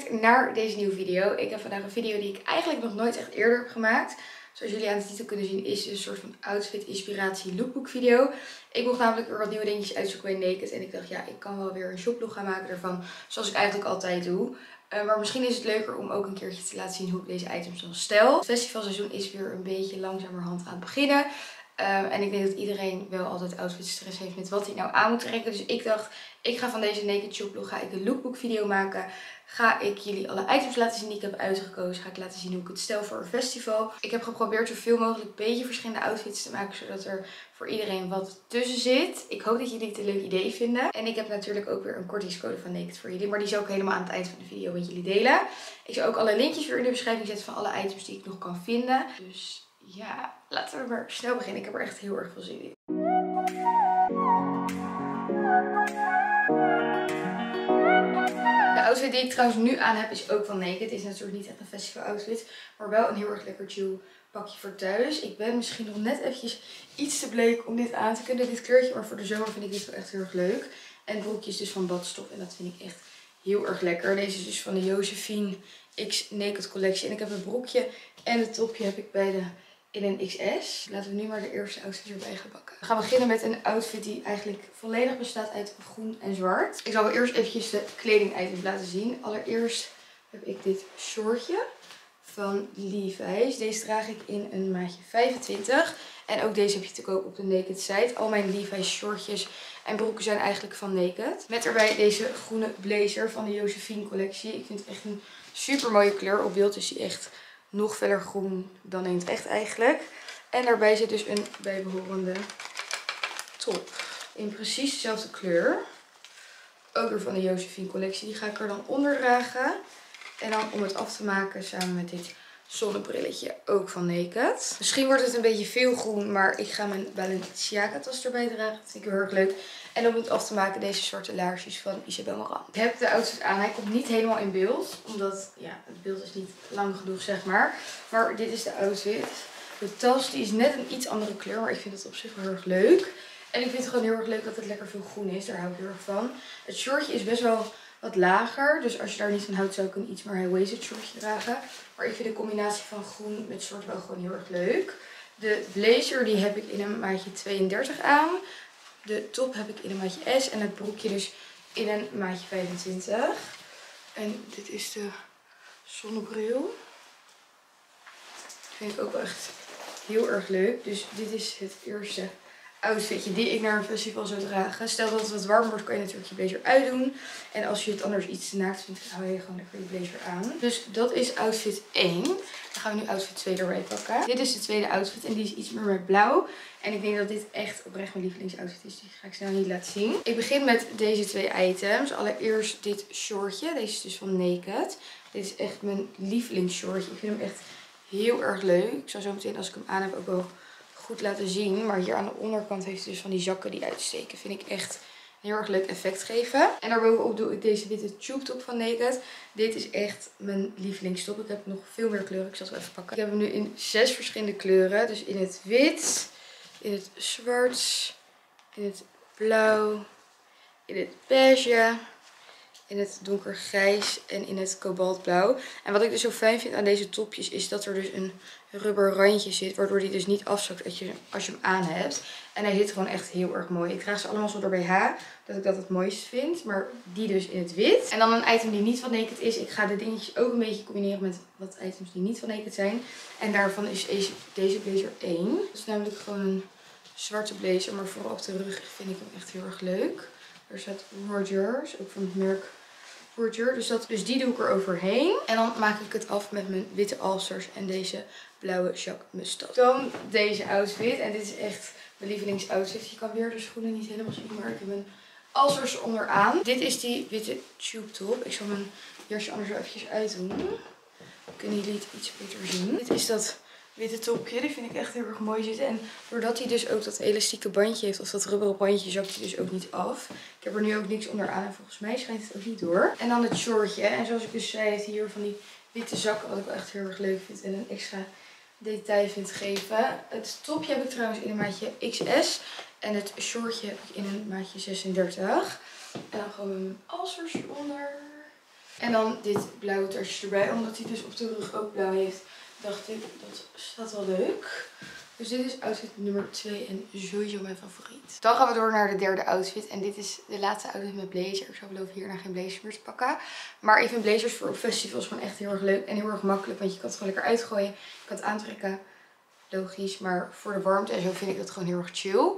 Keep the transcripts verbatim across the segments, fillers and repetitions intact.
kijkt naar deze nieuwe video. Ik heb vandaag een video die ik eigenlijk nog nooit echt eerder heb gemaakt. Zoals jullie aan de titel kunnen zien is het een soort van outfit inspiratie lookbook video. Ik mocht namelijk weer wat nieuwe dingetjes uitzoeken bij Naked. En ik dacht ja, ik kan wel weer een shoplog gaan maken ervan. Zoals ik eigenlijk altijd doe. Uh, maar misschien is het leuker om ook een keertje te laten zien hoe ik deze items dan stel. Het festivalseizoen is weer een beetje langzamerhand aan het beginnen. Um, en ik denk dat iedereen wel altijd outfit stress heeft met wat hij nou aan moet trekken. Dus ik dacht, ik ga van deze Naked shoplog ga ik een lookbook video maken. Ga ik jullie alle items laten zien die ik heb uitgekozen. Ga ik laten zien hoe ik het stel voor een festival. Ik heb geprobeerd zoveel mogelijk een beetje verschillende outfits te maken. Zodat er voor iedereen wat tussen zit. Ik hoop dat jullie het een leuk idee vinden. En ik heb natuurlijk ook weer een kortingscode van Naked voor jullie. Maar die zal ik helemaal aan het eind van de video met jullie delen. Ik zal ook alle linkjes weer in de beschrijving zetten van alle items die ik nog kan vinden. Dus ja, laten we maar snel beginnen. Ik heb er echt heel erg veel zin in. De outfit die ik trouwens nu aan heb is ook van Naked. Het is natuurlijk niet echt een festival outfit, maar wel een heel erg lekker chill pakje voor thuis. Ik ben misschien nog net eventjes iets te bleek om dit aan te kunnen, dit kleurtje. Maar voor de zomer vind ik dit wel echt heel erg leuk. En het broekje is dus van Badstof en dat vind ik echt heel erg lekker. Deze is dus van de Josephine X Naked collectie. En ik heb het broekje en het topje heb ik bij de in een X S. Laten we nu maar de eerste outfit erbij gaan pakken. We gaan beginnen met een outfit die eigenlijk volledig bestaat uit groen en zwart. Ik zal wel eerst eventjes de kleding-items laten zien. Allereerst heb ik dit shortje van Levi's. Deze draag ik in een maatje vijfentwintig. En ook deze heb je te koop op de Naked site. Al mijn Levi's shortjes en broeken zijn eigenlijk van Naked. Met erbij deze groene blazer van de Josephine collectie. Ik vind het echt een super mooie kleur. Op beeld is die echt nog feller groen dan in het echt eigenlijk. En daarbij zit dus een bijbehorende top. In precies dezelfde kleur. Ook weer van de Josephine collectie. Die ga ik er dan onder dragen. En dan om het af te maken samen met dit zonnebrilletje. Ook van Naked. Misschien wordt het een beetje veel groen. Maar ik ga mijn Balenciaga tas erbij dragen. Dat vind ik heel erg leuk. En om het af te maken deze zwarte laarsjes van Isabel Marant. Ik heb de outfit aan. Hij komt niet helemaal in beeld. Omdat ja, het beeld is niet lang genoeg zeg maar. Maar dit is de outfit. De tas die is net een iets andere kleur. Maar ik vind het op zich wel heel erg leuk. En ik vind het gewoon heel erg leuk dat het lekker veel groen is. Daar hou ik heel erg van. Het shortje is best wel wat lager. Dus als je daar niet van houdt zou ik een iets meer high-waisted shortje dragen. Maar ik vind de combinatie van groen met zwart wel gewoon heel erg leuk. De blazer die heb ik in een maatje tweeëndertig aan. De top heb ik in een maatje S en het broekje dus in een maatje vijfentwintig. En dit is de zonnebril. Dat vind ik ook wel echt heel erg leuk. Dus dit is het eerste outfitje die ik naar een festival zou dragen. Stel dat het wat warmer wordt, kan je natuurlijk je blazer uitdoen. En als je het anders iets te naakt vindt, hou je gewoon lekker je blazer aan. Dus dat is outfit één. Dan gaan we nu outfit twee erbij pakken. Dit is de tweede outfit en die is iets meer met blauw. En ik denk dat dit echt oprecht mijn lievelingsoutfit is. Die ga ik snel niet laten zien. Ik begin met deze twee items. Allereerst dit shortje. Deze is dus van Naked. Dit is echt mijn lievelingsshortje. Ik vind hem echt heel erg leuk. Ik zal zo meteen als ik hem aan heb ook wel goed laten zien. Maar hier aan de onderkant heeft hij dus van die zakken die uitsteken. Vind ik echt een heel erg leuk effect geven. En daarbovenop doe ik deze witte tube top van Naked. Dit is echt mijn lievelingstop. Ik heb nog veel meer kleuren. Ik zal het wel even pakken. Ik heb hem nu in zes verschillende kleuren. Dus in het wit, in het zwart, in het blauw, in het beige, in het donkergrijs en in het kobaltblauw. En wat ik dus zo fijn vind aan deze topjes is dat er dus een rubber randje zit. Waardoor die dus niet afzakt als je, als je hem aan hebt. En hij zit gewoon echt heel erg mooi. Ik draag ze allemaal zonder B H. Dat ik dat het mooiste vind. Maar die dus in het wit. En dan een item die niet van Naked is. Ik ga de dingetjes ook een beetje combineren met wat items die niet van Naked zijn. En daarvan is deze, deze blazer één. Dat is namelijk gewoon een zwarte blazer. Maar vooral op de rug vind ik hem echt heel erg leuk. Er staat Rogers. Ook van het merk Roger. Dus, dat, dus die doe ik er overheen. En dan maak ik het af met mijn witte alsters en deze blauwe Jacques Mustad. Dan deze outfit. En dit is echt mijn lievelingsoutfit. Je kan weer de schoenen niet helemaal zien, maar ik heb mijn alsters onderaan. Dit is die witte tube top. Ik zal mijn jasje anders wel eventjes uitdoen. Dan kunnen jullie het iets beter zien. Dit is dat witte topje. Die vind ik echt heel erg mooi zitten. En doordat hij dus ook dat elastieke bandje heeft, of dat rubberen bandje, zakt hij dus ook niet af. Ik heb er nu ook niks onderaan en volgens mij schijnt het ook niet door. En dan het shortje. En zoals ik dus zei, heeft hij hier van die witte zakken, wat ik wel echt heel erg leuk vind. En een extra detail vind geven. Het topje heb ik trouwens in een maatje X S. En het shortje heb ik in een maatje zesendertig. En dan gewoon mijn alsters onder. En dan dit blauwe tasje erbij. Omdat hij dus op de rug ook blauw heeft, dacht ik, dat staat wel leuk. Dus dit is outfit nummer twee en sowieso mijn favoriet. Dan gaan we door naar de derde outfit. En dit is de laatste outfit met blazer. Ik zou beloven hierna geen blazer meer te pakken. Maar ik vind blazers voor op festivals gewoon echt heel erg leuk en heel erg makkelijk. Want je kan het gewoon lekker uitgooien. Je kan het aantrekken. Logisch. Maar voor de warmte en zo vind ik dat gewoon heel erg chill.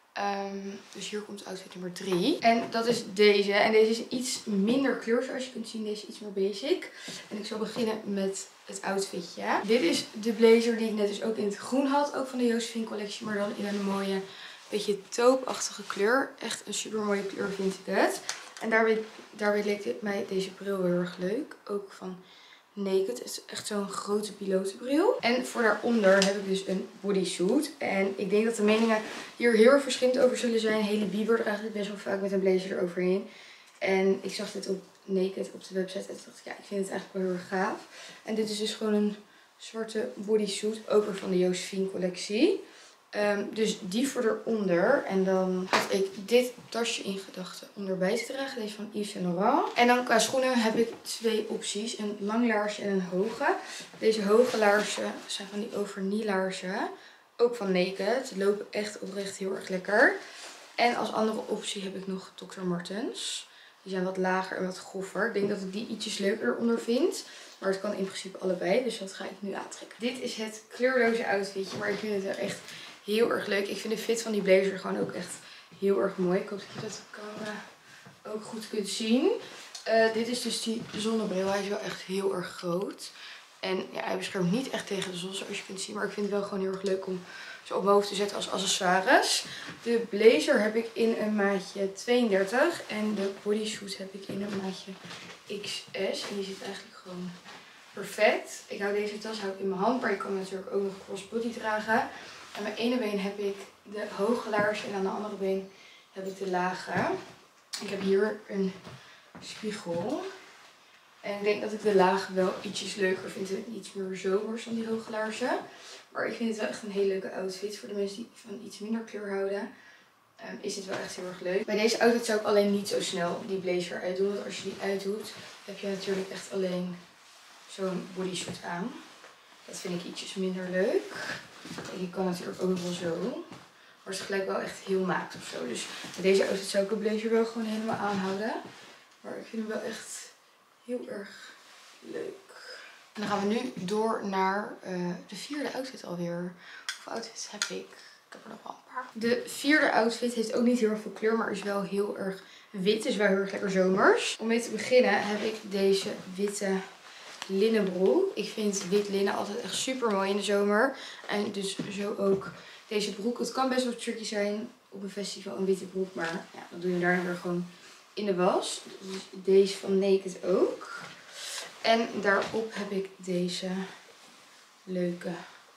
Um, dus hier komt outfit nummer drie. En dat is deze. En deze is iets minder kleur zoals je kunt zien. Deze is iets meer basic. En ik zal beginnen met het outfitje. Dit is de blazer die ik net dus ook in het groen had. Ook van de Josephine collectie. Maar dan in een mooie, beetje taupachtige kleur. Echt een super mooie kleur vind ik het. En daarbij, daarbij leek mij deze bril heel erg leuk. Ook van Naked. Het is echt zo'n grote pilotenbril. En voor daaronder heb ik dus een bodysuit. En ik denk dat de meningen hier heel erg verschillend over zullen zijn. Hailey Bieber er eigenlijk best wel vaak met een blazer eroverheen. En ik zag dit op Naked op de website. En toen dacht ik, ja, ik vind het eigenlijk wel heel erg gaaf. En dit is dus gewoon een zwarte bodysuit. Ook weer van de Josephine collectie. Um, dus die voor eronder. En dan had ik dit tasje in gedachten om erbij te dragen. Deze van Yves Saint Laurent. En dan qua schoenen heb ik twee opties. Een lang laarsje en een hoge. Deze hoge laarzen zijn van die overknie laarzen. Ook van Naked. Ze lopen echt oprecht heel erg lekker. En als andere optie heb ik nog doctor Martens. Die zijn wat lager en wat groffer. Ik denk dat ik die ietsjes leuker eronder vind. Maar het kan in principe allebei. Dus dat ga ik nu aantrekken. Dit is het kleurloze outfitje. Maar ik vind het wel echt heel erg leuk. Ik vind de fit van die blazer gewoon ook echt heel erg mooi. Ik hoop dat je dat op camera ook goed kunt zien. Uh, dit is dus die zonnebril. Hij is wel echt heel erg groot. En ja, hij beschermt niet echt tegen de zon zoals je kunt zien. Maar ik vind het wel gewoon heel erg leuk om zo op mijn hoofd te zetten als accessoires. De blazer heb ik in een maatje tweeëndertig. En de bodysuit heb ik in een maatje X S. En die zit eigenlijk gewoon perfect. Ik hou deze tas hou ik in mijn hand. Maar je kan natuurlijk ook nog crossbody dragen. Aan mijn ene been heb ik de hoge laars en aan de andere been heb ik de lage. Ik heb hier een spiegel. En ik denk dat ik de lage wel ietsjes leuker vind en iets meer zomers dan die hoge laarzen. Maar ik vind het wel echt een hele leuke outfit. Voor de mensen die van iets minder kleur houden, um, is dit wel echt heel erg leuk. Bij deze outfit zou ik alleen niet zo snel die blazer uitdoen. Want als je die uitdoet, heb je natuurlijk echt alleen zo'n bodysuit aan. Dat vind ik ietsjes minder leuk. Je kan natuurlijk ook nog wel zo. Maar het is gelijk wel echt heel naakt of zo. Dus met deze outfit zou ik de blazer wel gewoon helemaal aanhouden. Maar ik vind hem wel echt heel erg leuk. En dan gaan we nu door naar uh, de vierde outfit alweer. Hoeveel outfits heb ik? Ik heb er nog wel een paar. De vierde outfit heeft ook niet heel erg veel kleur, maar is wel heel erg wit. Is wel heel erg lekker zomers. Om mee te beginnen heb ik deze witte linnenbroek. Ik vind wit linnen altijd echt super mooi in de zomer. En dus zo ook deze broek. Het kan best wel tricky zijn op een festival een witte broek. Maar ja, dan doe je daar weer gewoon in de was. Dus deze van Naked ook. En daarop heb ik deze leuke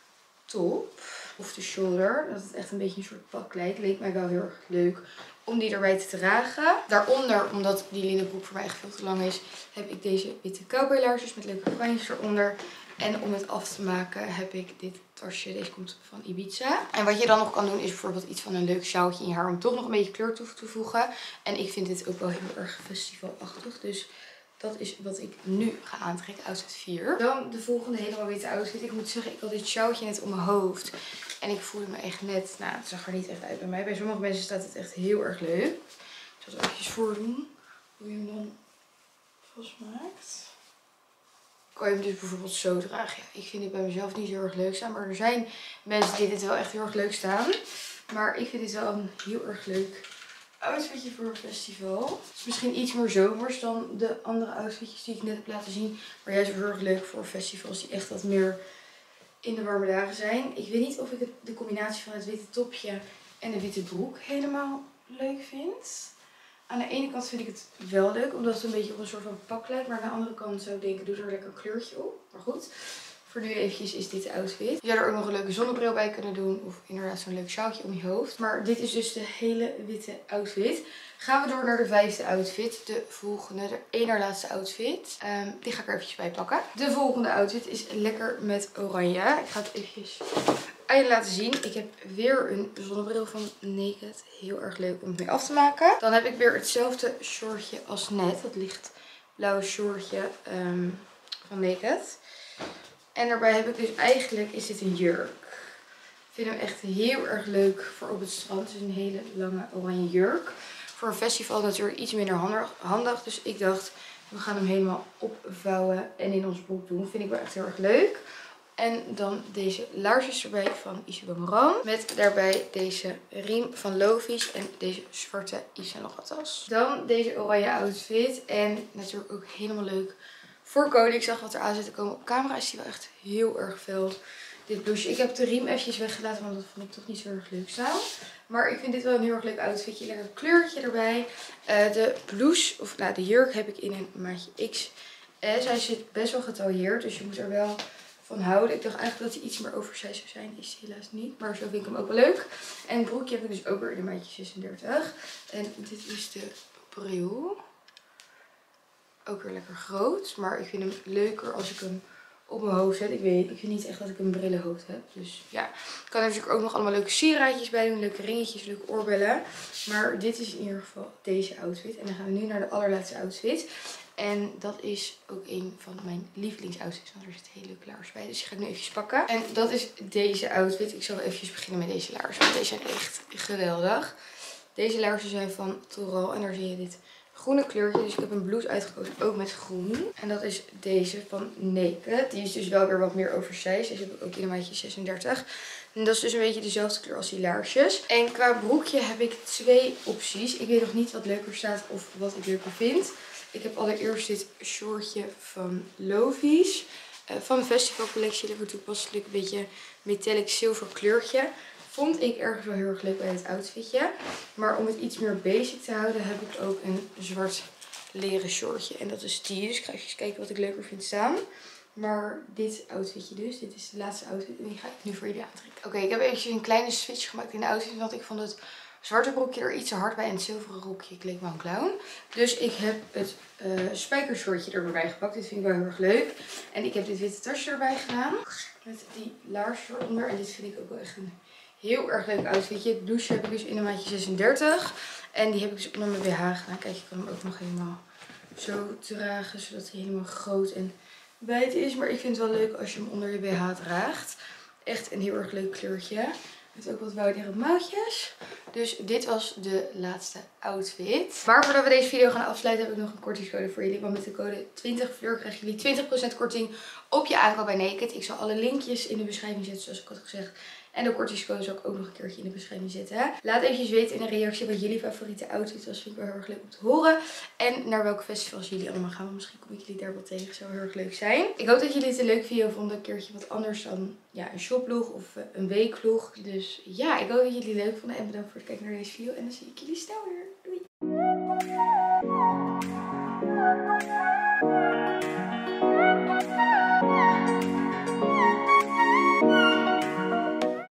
top. Of de shoulder. Dat het echt een beetje een soort pak lijkt. Leek mij wel heel erg leuk om die erbij te dragen. Daaronder, omdat die linnenbroek voor mij echt veel te lang is, heb ik deze witte cowboylaarsjes met leuke kwanjes eronder. En om het af te maken heb ik dit tasje. Deze komt van Ibiza. En wat je dan nog kan doen is bijvoorbeeld iets van een leuk sjaaltje in je haar om toch nog een beetje kleur toe te voegen. En ik vind dit ook wel heel erg festivalachtig. Dus dat is wat ik nu ga aantrekken, outfit vier. Dan de volgende helemaal witte outfit. Ik moet zeggen, ik had dit sjaaltje net om mijn hoofd. En ik voelde me echt net, nou het zag er niet echt uit bij mij. Bij sommige mensen staat het echt heel erg leuk. Ik zal het even voordoen hoe je hem dan vastmaakt. Kan je hem dus bijvoorbeeld zo dragen. Ja, ik vind dit bij mezelf niet heel erg leuk staan. Maar er zijn mensen die dit wel echt heel erg leuk staan. Maar ik vind dit wel een heel erg leuk outfitje voor een festival. Het is misschien iets meer zomers dan de andere outfitjes die ik net heb laten zien. Maar juist heel erg leuk voor festivals die echt wat meer in de warme dagen zijn. Ik weet niet of ik het, de combinatie van het witte topje en de witte broek helemaal leuk vind. Aan de ene kant vind ik het wel leuk, omdat het een beetje op een soort van pak lijkt. Maar aan de andere kant zou ik denken, doe er een lekker kleurtje op. Maar goed, voor nu eventjes is dit de outfit. Je zou er ook nog een leuke zonnebril bij kunnen doen. Of inderdaad zo'n leuk sjaaltje om je hoofd. Maar dit is dus de hele witte outfit. Gaan we door naar de vijfde outfit. De volgende, de één na laatste outfit. Um, die ga ik er eventjes bij pakken. De volgende outfit is lekker met oranje. Ik ga het eventjes aan je laten zien. Ik heb weer een zonnebril van Naked. Heel erg leuk om het mee af te maken. Dan heb ik weer hetzelfde shortje als net. Dat ligt blauw shortje um, van Naked. En daarbij heb ik dus eigenlijk, is dit een jurk. Ik vind hem echt heel erg leuk voor op het strand. Het is een hele lange oranje jurk. Voor een festival natuurlijk iets minder handig. Dus ik dacht, we gaan hem helemaal opvouwen en in ons broek doen. Vind ik wel echt heel erg leuk. En dan deze laarsjes erbij van Isabel Marant. Met daarbij deze riem van Lovies en deze zwarte Yves Saint Laurent tas. Dan deze oranje outfit. En natuurlijk ook helemaal leuk voor Cody. Ik zag wat er aan zit te komen. Op camera is hij wel echt heel erg fel. Dit blouseje. Ik heb de riem eventjes weggelaten, want dat vond ik toch niet zo erg leuk staan. Maar ik vind dit wel een heel erg leuk outfitje. Lekker kleurtje erbij. Uh, de blouse, of nou de jurk heb ik in een maatje X S. Hij zit best wel getailleerd, dus je moet er wel van houden. Ik dacht eigenlijk dat hij iets meer oversized zou zijn. Is hij helaas niet. Maar zo vind ik hem ook wel leuk. En het broekje heb ik dus ook weer in een maatje zesendertig. En dit is de bril. Ook weer lekker groot. Maar ik vind hem leuker als ik hem op mijn hoofd zet. Ik weet, ik vind niet echt dat ik een brillenhoofd heb. Dus ja. Ik kan er natuurlijk ook nog allemaal leuke sieraadjes bij doen. Leuke ringetjes, leuke oorbellen. Maar dit is in ieder geval deze outfit. En dan gaan we nu naar de allerlaatste outfit. En dat is ook een van mijn lievelingsoutfits. Want er zitten hele leuke laarzen bij. Dus die ga ik nu even pakken. En dat is deze outfit. Ik zal wel even beginnen met deze laarzen. Want deze zijn echt geweldig. Deze laarzen zijn van Toral. En daar zie je dit groene kleurtje. Dus ik heb een blouse uitgekozen. Ook met groen. En dat is deze van Naked. Die is dus wel weer wat meer oversized. Deze heb ik ook in een maatje zesendertig. En dat is dus een beetje dezelfde kleur als die laarsjes. En qua broekje heb ik twee opties. Ik weet nog niet wat leuker staat of wat ik leuker vind. Ik heb allereerst dit shortje van Lovies. Uh, van de festivalcollectie. Lekker toepasselijk. Een beetje metallic zilver kleurtje. Vond ik ergens wel heel erg leuk bij het outfitje. Maar om het iets meer basic te houden heb ik ook een zwart leren shortje. En dat is die. Dus ik ga even kijken wat ik leuker vind staan. Maar dit outfitje dus. Dit is de laatste outfit. En die ga ik nu voor jullie aantrekken. Oké, okay, ik heb eventjes een kleine switch gemaakt in de outfit. Want ik vond het zwarte broekje er iets te hard bij. En het zilveren rokje leek wel een clown. Dus ik heb het uh, spijkershortje erbij gepakt. Dit vind ik wel heel erg leuk. En ik heb dit witte tasje erbij gedaan. Met die laars eronder. En dit vind ik ook wel echt een heel erg leuk outfitje. Het blouseje heb ik dus in een maatje zesendertig. En die heb ik dus onder mijn B H gedaan. Kijk, je kan hem ook nog helemaal zo dragen. Zodat hij helemaal groot en wijd is. Maar ik vind het wel leuk als je hem onder je B H draagt. Echt een heel erg leuk kleurtje. Met ook wat woudere mouwtjes. Dus dit was de laatste outfit. Maar voordat we deze video gaan afsluiten heb ik nog een kortingscode voor jullie. Want met de code twintig fleur krijgen jullie twintig procent korting op je aankoop bij Naked. Ik zal alle linkjes in de beschrijving zetten zoals ik had gezegd. En de kortingscode zal ik ook nog een keertje in de beschrijving zetten. Laat eventjes weten in een reactie wat jullie favoriete outfit was. Vind ik wel heel erg leuk om te horen. En naar welke festivals jullie allemaal gaan. Want misschien kom ik jullie daar wel tegen. Zou heel erg leuk zijn. Ik hoop dat jullie het een leuke video vonden. Een keertje wat anders dan ja, een shopvlog of een weekvlog. Dus ja, ik hoop dat jullie het leuk vonden. En bedankt voor het kijken naar deze video. En dan zie ik jullie snel weer.